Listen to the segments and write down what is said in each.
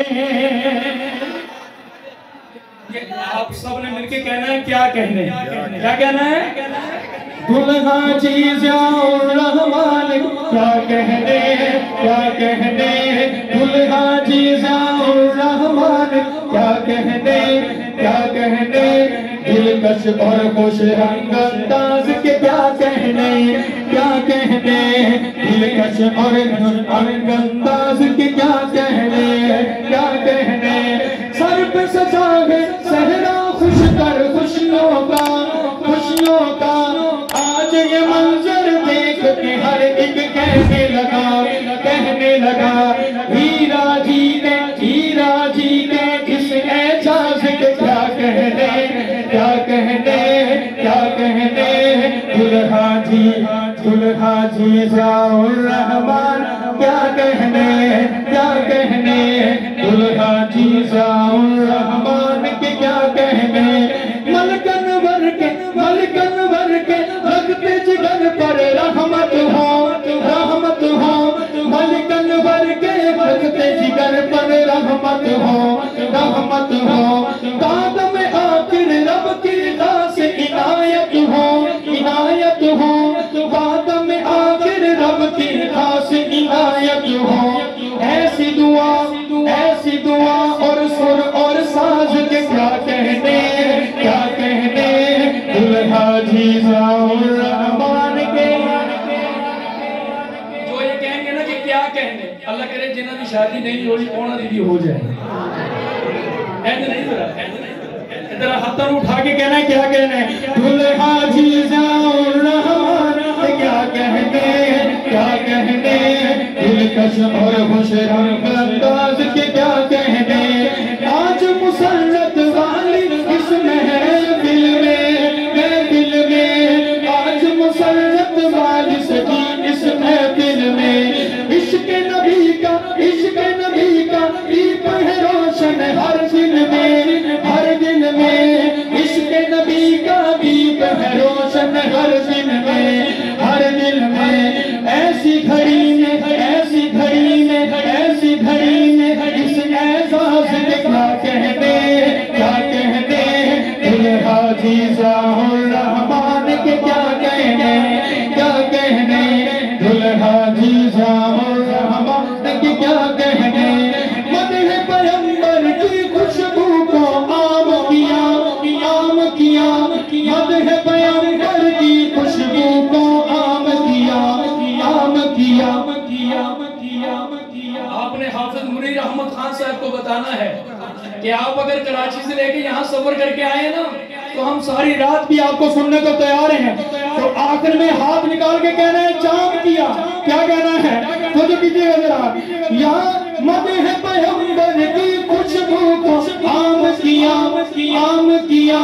آپ سب نے مل کے کہنا ہے کیا کہنے کیا کہنا ہے دلہا جی ضیاء الرحمن کیا کہنے دلہا جی ضیاء الرحمن کیا کہنے دلکش اور خوش رنگ انداز کے کیا کہنے دلکش اور رنگ انداز کے کیا کہنے سر پہ سجا ہے صحرا خوش کر خوشیوں کا آج یہ منظر دیکھ کے ہر ایک کہنے لگا ہیرا جی نے اس اعجاز کے کیا کہنے دلہا جی ضیاء الرحمن کیا کہنے دلہا جی ضیاء الرحمن کے کیا کہنے ملکن بھر کے لگتے جگر پر رحمت ہو ملکن بھر کے لگتے جگر پر رحمت ہو بعد میں آخر رب کی خاص عنایت ہو بعد میں آخر رب کی خاص عنایت ہو ایسی دعا اور سر اور ساز کے کیا کہنے دلہا جی ضیاء الرحمن کے جو یہ کہیں گے نا کہ کیا کہنے اللہ کرے جنہاں کی شادی نہیں ہوئی اونا دی بھی ہو جائے ایسے نہیں ذرا ادھر ہاتھوں اٹھا کے کہنا ہے کیا کہنا ہے دلہا جی ضیاء الرحمن کیا کہنے دلکش اور خوش رنگ انداز کے کیا کہنے آج مسرت والی اس محفل میں آج مسرت والی سجی اس محفل میں عشق نبی کا دیپ ہے روشن ہر دل میں عشق نبی کا دیپ ہے روشن ہر دل میں ایسی گھڑی میں اس اعزاز کے کیا کہنے دلہا جی ضیاء الرحمن کے کیا کہنے دلہا جی ضیاء الرحمن کے کیا کہنے مدح پیغمبر کی خوشبو کو عام کیا مدح پیغمبر کی خوشبو کو عام کیا آپ نے حافظ منیر احمد خان صاحب کو بتانا ہے کہ آپ اگر کراچی سے لے کے یہاں سفر کر کے آئے نا تو ہم ساری رات بھی آپ کو سننے کو تیار ہیں تو آخر میں ہاتھ نکال کے کہنا ہے چاند کیا کیا کہنا ہے تو جو کیجئے گا ذرا یہاں مدح پیغمبر کی خوشبو کو عام کیا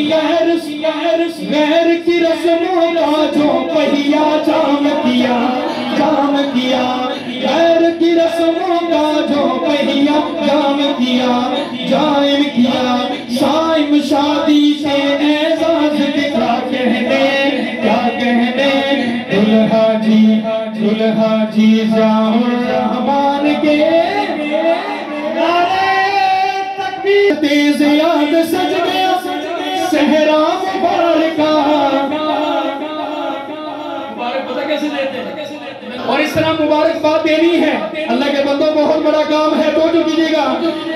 غیر کی رسموں کا جو پہیا جام کیا غیر کی رسموں کا جو پہیا جام کیا سائم شادی سے اعزاز کے کیا کہنے دلہا جی ضیاء الرحمن کے نعرہ تکبیر تیز یاد سج گیا صحرا مبارکہ مبارک پتہ کیسے دیتے ہیں اور اس طرح مبارک بات دینی ہے اللہ کے بندوں بہت بڑا کام ہے تو جو کیجئے گا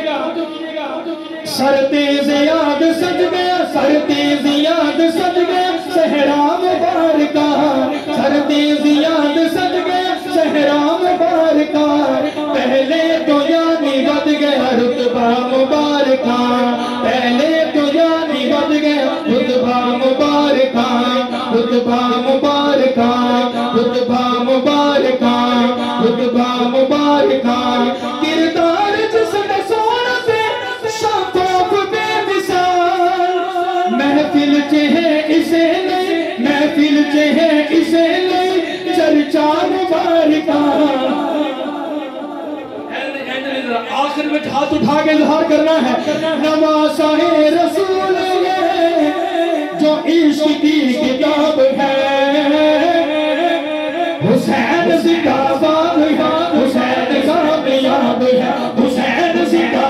سر تیز یاد سج گیا صحرا مبارکہ سر تیز یاد سج گیا صحرا مبارکہ پہلے تو یعنی بد گیا رتبہ مبارکہ پہلے تو یعنی بد گیا رتبہ مبارکہ رتبہ مبارکہ رتبہ مبارکہ رتبہ مبارکہ کردار جس نے سونا سے شفاف بے مثال محفل چہے اسے لئی محفل چہے اسے لئی چرچا مبارکہ آخر میں ہاتھ اٹھا کے اظہار کرنا ہے نواسہ رسول ہے جو عشق کی کتاب ہے حسین زندہ باد ہے حسین کامیاب ہے حسین زندہ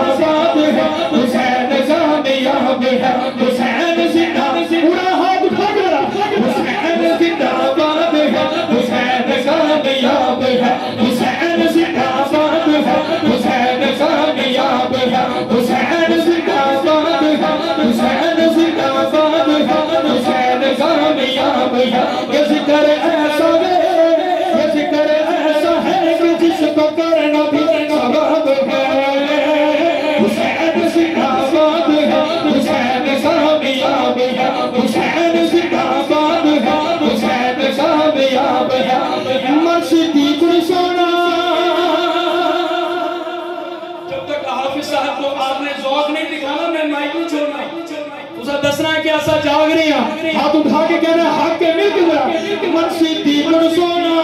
حافظ صاحب کو آپ نے ذوق نہیں دکھانا میں مائک نہیں چھوڑنا اسے دسنا ہے کہ ایسا جاگ رہی ہیں ہاتھ اٹھا کے کہنا ہے حق کے مل کے ذرا من صدیق رسونا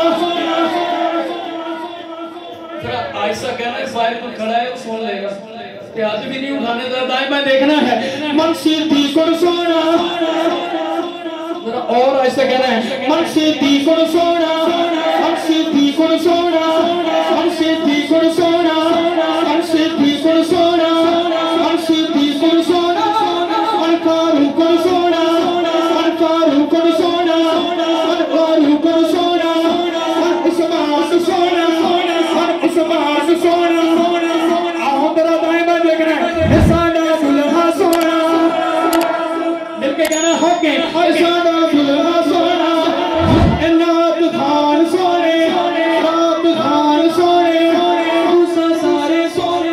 ذرا آئسہ کہنا ہے باہر کو کھڑا ہے وہ سن لے گا کہ ہاتھ بھی نہیں اٹھانے ذرا دائیں بائیں دیکھنا ہے من صدیق رسونا ذرا اور آئسہ کہنا ہے من صدیق رسونا من صدیق رسونا من صدیق رسونا من صدیق رسونا من صدیق رسونا من فاروق رسونا من فاروق رسونا من فاروق رسونا من عثمان رسونا من عثمان رسونا آہو ترہ دائیں بائیں دیکھنا ہے حسانہ دلہا سونا مل کے کہنا حق ہے حسانہ دلہا سونا انات خان سونے رات خان سونے موسیٰ سارے سونے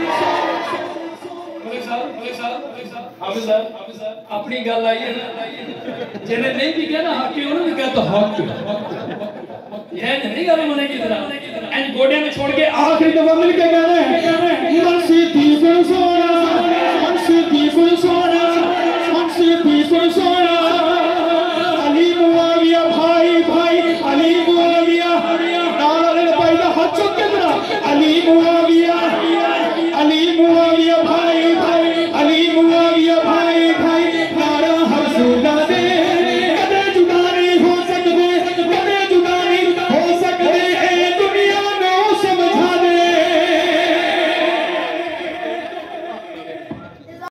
حافظ صاحب اپنی گل آئیے جنہیں نہیں بھی کہنا حق کی انہوں نے کہا تو حق یہ نہیں گل ہونے کی طرح این گوڑے میں چھوڑ کے آخری دفعہ مل کے کہنا ہے من